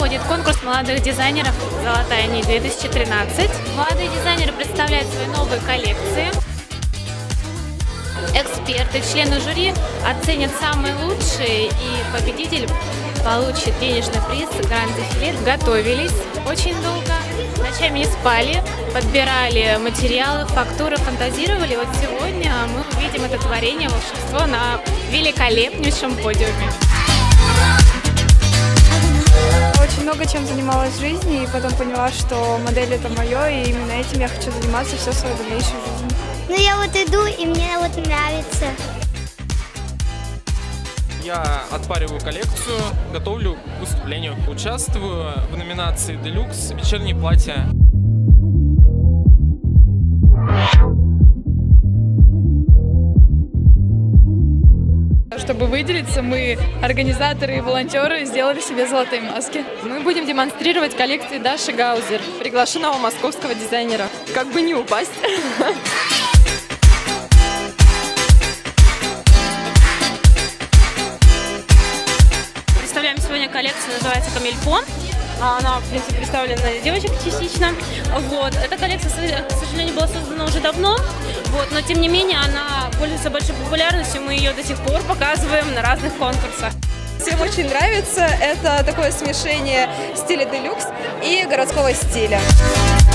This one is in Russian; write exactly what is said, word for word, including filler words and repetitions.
проходит конкурс молодых дизайнеров «Золотая нить-две тысячи тринадцать». Молодые дизайнеры представляют свои новые коллекции. Эксперты, члены жюри оценят самые лучшие, и победитель получит денежный приз гранд-дефиле. Готовились очень долго, ночами не спали, подбирали материалы, фактуры, фантазировали. Вот сегодня мы увидим это творение, волшебство на великолепнейшем подиуме. Очень много чем занималась в жизни, и потом поняла, что модель — это мое, и именно этим я хочу заниматься всю свою дальнейшую жизнь. Ну я вот иду, и мне вот нравится. Я отпариваю коллекцию, готовлю к выступлению. Участвую в номинации «Делюкс. Вечернее платье». Чтобы выделиться, мы, организаторы и волонтеры, сделали себе золотые маски. Мы будем демонстрировать коллекции Даши Гаузер, приглашенного московского дизайнера. Как бы не упасть. Представляем сегодня коллекцию, называется «Камильфо». Она, в принципе, представлена девочек частично. Вот. Эта коллекция, к сожалению, была создана уже давно, вот, но тем не менее она пользуется большой популярностью. Мы ее до сих пор показываем на разных конкурсах. Всем очень нравится. Это такое смешение стиля делюкс и городского стиля.